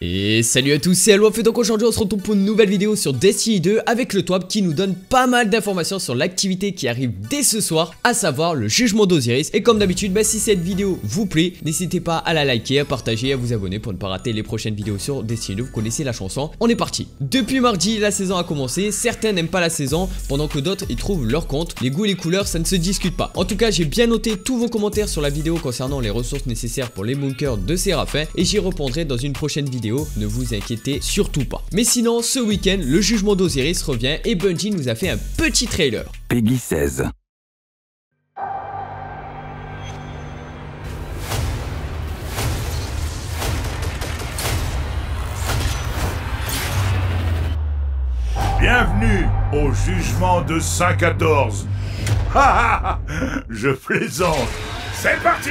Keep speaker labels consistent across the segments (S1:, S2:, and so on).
S1: Et salut à tous, c'est Alwaf et donc aujourd'hui on se retrouve pour une nouvelle vidéo sur Destiny 2 avec le Twap qui nous donne pas mal d'informations sur l'activité qui arrive dès ce soir, à savoir le jugement d'Osiris. Et comme d'habitude, si cette vidéo vous plaît, n'hésitez pas à la liker, à partager, à vous abonner pour ne pas rater les prochaines vidéos sur Destiny 2, vous connaissez la chanson. On est parti. Depuis mardi, la saison a commencé, certains n'aiment pas la saison, pendant que d'autres y trouvent leur compte. Les goûts et les couleurs, ça ne se discute pas. En tout cas, j'ai bien noté tous vos commentaires sur la vidéo concernant les ressources nécessaires pour les bunkers de Séraphin et j'y répondrai dans une prochaine vidéo. Ne vous inquiétez surtout pas. Mais sinon, ce week-end, le jugement d'Osiris revient et Bungie nous a fait un petit trailer.
S2: Peggy 16.
S3: Bienvenue au jugement de Saint-14. Je plaisante. C'est parti.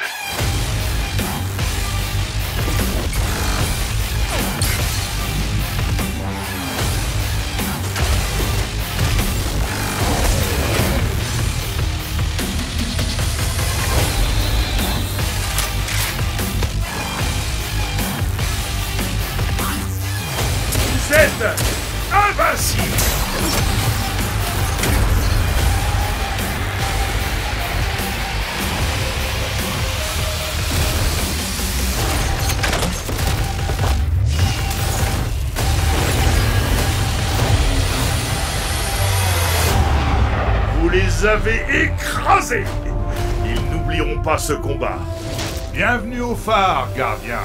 S3: Vous êtes invincible. Vous les avez écrasés. Ils n'oublieront pas ce combat. Bienvenue au phare, gardien.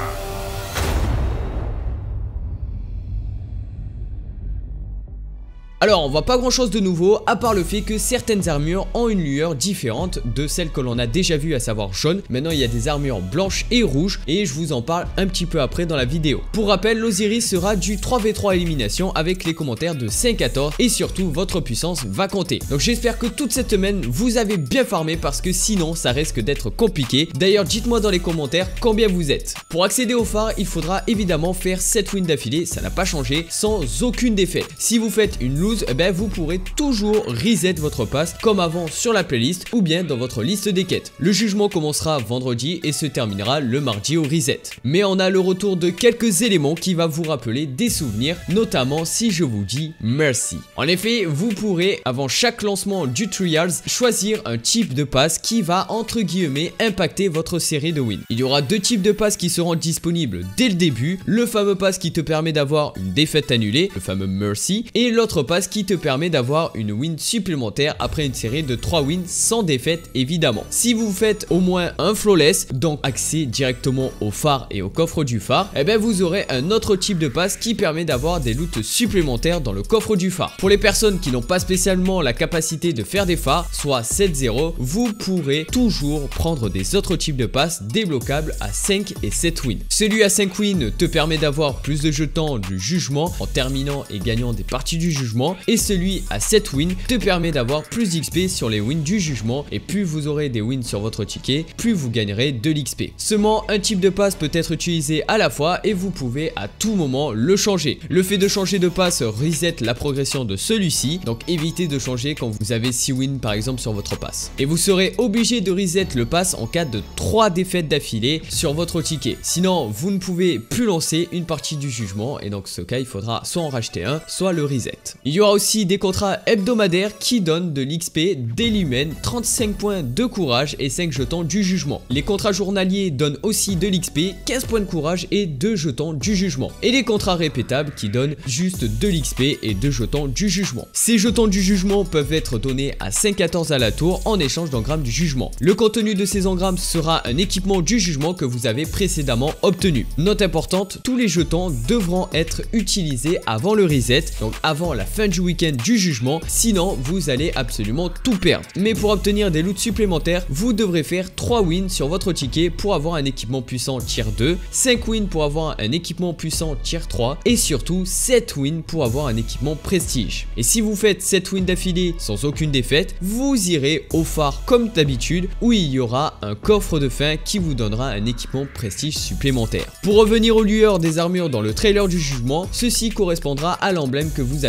S1: Alors on voit pas grand chose de nouveau à part le fait que certaines armures ont une lueur différente de celle que l'on a déjà vue, à savoir jaune. Maintenant il y a des armures blanches et rouges et je vous en parle un petit peu après dans la vidéo. Pour rappel, l'Osiris sera du 3v3 élimination avec les commentaires de Saint-14 et surtout votre puissance va compter. Donc j'espère que toute cette semaine vous avez bien farmé parce que sinon ça risque d'être compliqué. D'ailleurs dites-moi dans les commentaires combien vous êtes. Pour accéder au phare il faudra évidemment faire 7 wins d'affilée, ça n'a pas changé, sans aucune défaite. Si vous faites une lose, vous pourrez toujours reset votre pass comme avant sur la playlist ou bien dans votre liste des quêtes. Le jugement commencera vendredi et se terminera le mardi au reset. Mais on a le retour de quelques éléments qui va vous rappeler des souvenirs, notamment si je vous dis merci. En effet, vous pourrez avant chaque lancement du Trials choisir un type de pass qui va entre guillemets impacter votre série de wins. Il y aura deux types de pass qui seront disponibles dès le début, le fameux pass qui te permet d'avoir une défaite annulée, le fameux Mercy, et l'autre pass qui te permet d'avoir une win supplémentaire après une série de 3 wins sans défaite évidemment. Si vous faites au moins un flawless, donc accès directement au phare et au coffre du phare, vous aurez un autre type de pass qui permet d'avoir des loots supplémentaires dans le coffre du phare. Pour les personnes qui n'ont pas spécialement la capacité de faire des phares, soit 7-0, vous pourrez toujours prendre des autres types de pass débloquables à 5 et 7 wins. Celui à 5 wins te permet d'avoir plus de jetons du jugement en terminant et gagnant des parties du jugement, et celui à 7 wins te permet d'avoir plus d'XP sur les wins du jugement, et plus vous aurez des wins sur votre ticket, plus vous gagnerez de l'XP. Seulement un type de pass peut être utilisé à la fois et vous pouvez à tout moment le changer. Le fait de changer de pass reset la progression de celui-ci, donc évitez de changer quand vous avez 6 wins par exemple sur votre pass. Et vous serez obligé de reset le pass en cas de 3 défaites d'affilée sur votre ticket. Sinon vous ne pouvez plus lancer une partie du jugement et dans ce cas il faudra soit en racheter un, soit le reset. Il y aura aussi des contrats hebdomadaires qui donnent de l'XP, des lumens, 35 points de courage et 5 jetons du jugement. Les contrats journaliers donnent aussi de l'XP, 15 points de courage et 2 jetons du jugement. Et les contrats répétables qui donnent juste de l'XP et 2 jetons du jugement. Ces jetons du jugement peuvent être donnés à 5-14 à la tour en échange d'engrammes du jugement. Le contenu de ces engrammes sera un équipement du jugement que vous avez précédemment obtenu. Note importante, tous les jetons devront être utilisés avant le reset, donc avant la fin du week-end du jugement, sinon vous allez absolument tout perdre. Mais pour obtenir des loots supplémentaires, vous devrez faire 3 wins sur votre ticket pour avoir un équipement puissant tier 2, 5 wins pour avoir un équipement puissant tier 3 et surtout 7 wins pour avoir un équipement prestige. Et si vous faites 7 wins d'affilée sans aucune défaite, vous irez au phare comme d'habitude où il y aura un coffre de fin qui vous donnera un équipement prestige supplémentaire. Pour revenir aux lueurs des armures dans le trailer du jugement, ceci correspondra à l'emblème que vous avez équipé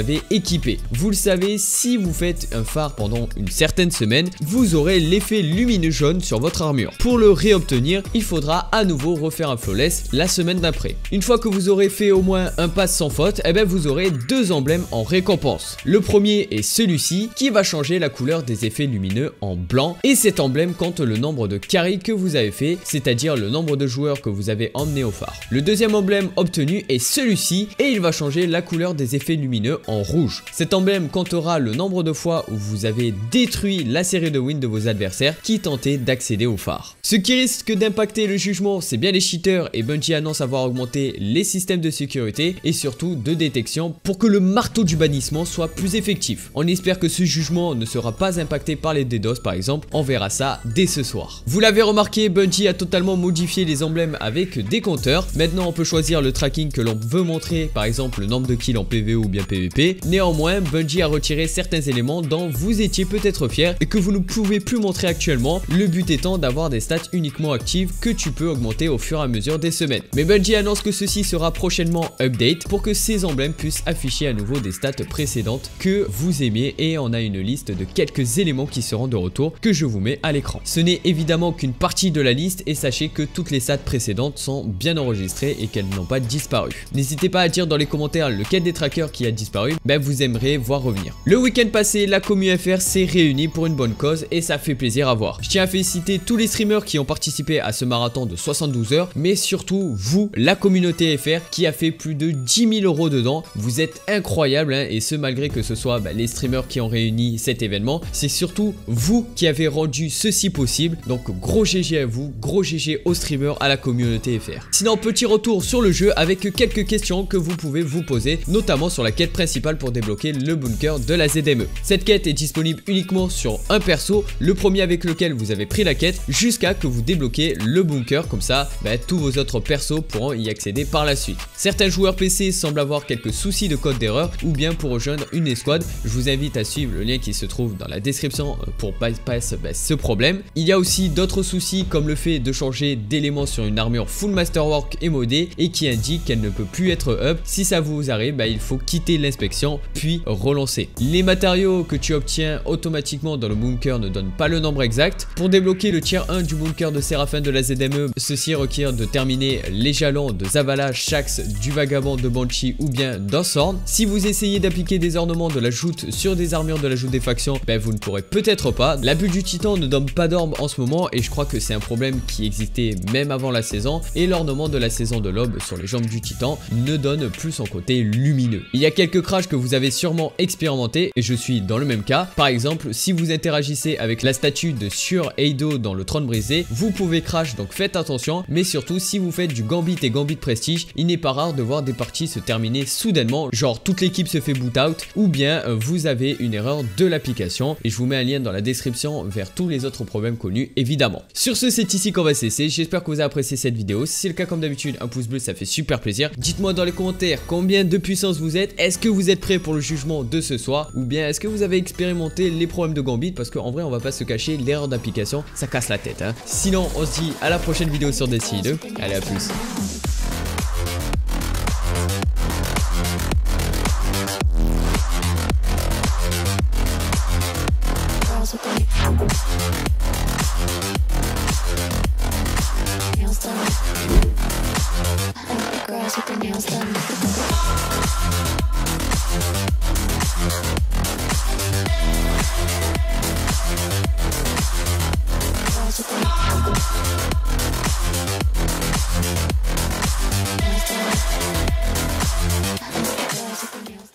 S1: équipé. Vous le savez, si vous faites un phare pendant une certaine semaine, vous aurez l'effet lumineux jaune sur votre armure. Pour le réobtenir, il faudra à nouveau refaire un flawless la semaine d'après. Une fois que vous aurez fait au moins un pass sans faute, eh bien vous aurez 2 emblèmes en récompense. Le premier est celui-ci qui va changer la couleur des effets lumineux en blanc, et cet emblème compte le nombre de carries que vous avez fait, c'est-à-dire le nombre de joueurs que vous avez emmené au phare. Le deuxième emblème obtenu est celui-ci et il va changer la couleur des effets lumineux en rouge. Cet emblème comptera le nombre de fois où vous avez détruit la série de wins de vos adversaires qui tentaient d'accéder au phare. Ce qui risque d'impacter le jugement, c'est bien les cheaters, et Bungie annonce avoir augmenté les systèmes de sécurité et surtout de détection pour que le marteau du bannissement soit plus effectif. On espère que ce jugement ne sera pas impacté par les DDoS par exemple, on verra ça dès ce soir. Vous l'avez remarqué, Bungie a totalement modifié les emblèmes avec des compteurs. Maintenant on peut choisir le tracking que l'on veut montrer, par exemple le nombre de kills en PvE ou bien PvP. Néanmoins, Bungie a retiré certains éléments dont vous étiez peut-être fier et que vous ne pouvez plus montrer actuellement, le but étant d'avoir des stats uniquement actives que tu peux augmenter au fur et à mesure des semaines. Mais Bungie annonce que ceci sera prochainement update pour que ces emblèmes puissent afficher à nouveau des stats précédentes que vous aimiez, et on a une liste de quelques éléments qui seront de retour que je vous mets à l'écran. Ce n'est évidemment qu'une partie de la liste et sachez que toutes les stats précédentes sont bien enregistrées et qu'elles n'ont pas disparu. N'hésitez pas à dire dans les commentaires lequel des trackers qui a disparu vous aimeriez voir revenir. Le week-end passé, la commu FR s'est réunie pour une bonne cause et ça fait plaisir à voir. Je tiens à féliciter tous les streamers qui ont participé à ce marathon de 72 heures, mais surtout vous, la communauté FR qui a fait plus de 10 000 € dedans. Vous êtes incroyables et ce malgré que ce soit les streamers qui ont réuni cet événement, c'est surtout vous qui avez rendu ceci possible. Donc gros GG à vous, gros GG aux streamers, à la communauté FR. Sinon, petit retour sur le jeu avec quelques questions que vous pouvez vous poser, notamment sur la quête principale pour débloquer le bunker de la ZME. Cette quête est disponible uniquement sur un perso, le premier avec lequel vous avez pris la quête, jusqu'à que vous débloquez le bunker. Comme ça, tous vos autres persos pourront y accéder par la suite. Certains joueurs PC semblent avoir quelques soucis de code d'erreur ou bien pour rejoindre une escouade. Je vous invite à suivre le lien qui se trouve dans la description pour bypass ce problème. Il y a aussi d'autres soucis comme le fait de changer d'éléments sur une armure full masterwork et modée et qui indique qu'elle ne peut plus être up. Si ça vous arrive, il faut quitter l'inspection puis relancer. Les matériaux que tu obtiens automatiquement dans le bunker ne donnent pas le nombre exact. Pour débloquer le tier 1 du bunker de Séraphin de la ZME, ceci requiert de terminer les jalons de Zavala, Shax, du Vagabond, de Banshee ou bien d'Ossorn. Si vous essayez d'appliquer des ornements de la joute sur des armures de la joute des factions, vous ne pourrez peut-être pas. La bulle du titan ne donne pas d'orbe en ce moment et je crois que c'est un problème qui existait même avant la saison, et l'ornement de la saison de l'aube sur les jambes du titan ne donne plus son côté lumineux. Il y a quelques crashs que vous avez sûrement expérimenté et je suis dans le même cas. Par exemple, si vous interagissez avec la statue de Sur Eido dans le trône brisé, vous pouvez crash, donc faites attention. Mais surtout, si vous faites du gambit et gambit prestige, il n'est pas rare de voir des parties se terminer soudainement, genre toute l'équipe se fait boot out, ou bien vous avez une erreur de l'application, et je vous mets un lien dans la description vers tous les autres problèmes connus évidemment. Sur ce, c'est ici qu'on va cesser. J'espère que vous avez apprécié cette vidéo. Si c'est le cas, comme d'habitude, un pouce bleu, ça fait super plaisir. Dites-moi dans les commentaires combien de puissance vous êtes. Est-ce que vous êtes prêts pour le jugement de ce soir, ou bien est-ce que vous avez expérimenté les problèmes de gambit, parce qu'en vrai on va pas se cacher, l'erreur d'application ça casse la tête Sinon on se dit à la prochaine vidéo sur Destiny 2. Allez, à plus.
S2: Girls with their nails done.